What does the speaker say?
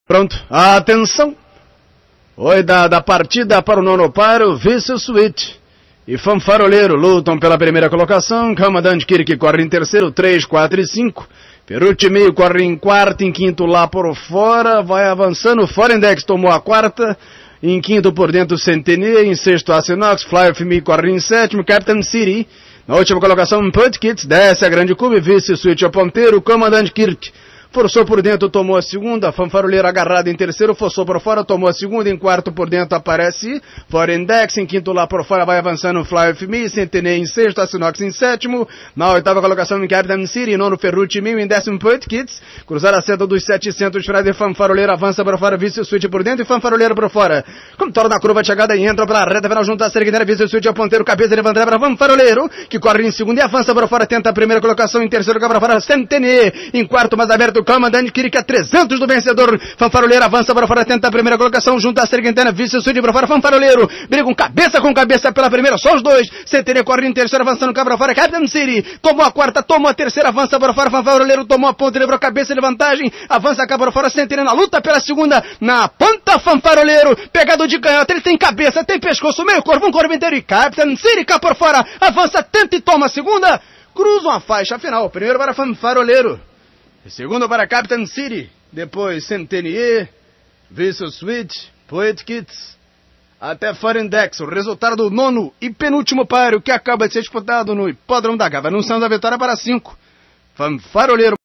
Pronto, atenção! Oi da partida para o nono paro, Vice-Suite e Fanfaroleiro lutam pela primeira colocação. Commandant Kirk corre em terceiro, 3, 4 e 5. Perucci meio corre em quarto, em quinto lá por fora, vai avançando. Forendex tomou a quarta, em quinto por dentro Centenier, em sexto Asinox, Fly of Me corre em sétimo, Captain City. Na última colocação, Put Kits, desce a grande Cube, Vice-Suite ao ponteiro, Commandant Kirk. Forçou por dentro, tomou a segunda, Fanfaroleiro agarrado em terceiro, forçou por fora, tomou a segunda, em quarto por dentro aparece Forendex, em quinto lá por fora vai avançando Fly of Me, Centenay em sexto, Asinox em sétimo, na oitava colocação em Captain City, nono Ferrucci meio, em décimo Put Kits, cruzar a seta dos 700, Friday Fanfaroleiro avança por fora, Vice-Suite por dentro e Fanfaroleiro por fora, contorna a curva de chegada e entra pela reta final junto à Serguinera, Vice-Suite ao ponteiro, cabeça levantada para Fanfaroleiro, que corre em segundo e avança por fora, tenta a primeira colocação, em terceiro para fora, Centenay, em quarto mais aberto, Commandant Kirk a 300 do vencedor. Fanfaroleiro avança para fora, tenta a primeira colocação junto à Serguentena, Vice-Suite para fora, Fanfaroleiro brigam cabeça com cabeça pela primeira, só os dois. Centenay corre em terceiro, avançando cá para fora, Captain City tomou a quarta, tomou a terceira, avança para fora, Fanfaroleiro tomou a ponta, levou a cabeça de vantagem, avança cá para fora, Centenay na luta pela segunda, na ponta Fanfaroleiro, pegado de canhota, ele tem cabeça, tem pescoço, meio corpo, um corpo inteiro e Captain City cá por fora, avança, tenta e toma a segunda, cruzam a faixa final, primeiro para Fanfaroleiro. Segundo para Captain City, depois Centenier, Vice-Suite, Poet Kits, até Forendex, o resultado do nono e penúltimo páreo que acaba de ser disputado no Hipódromo da Gava. Anunciando a vitória para 5. Fanfaroleiro.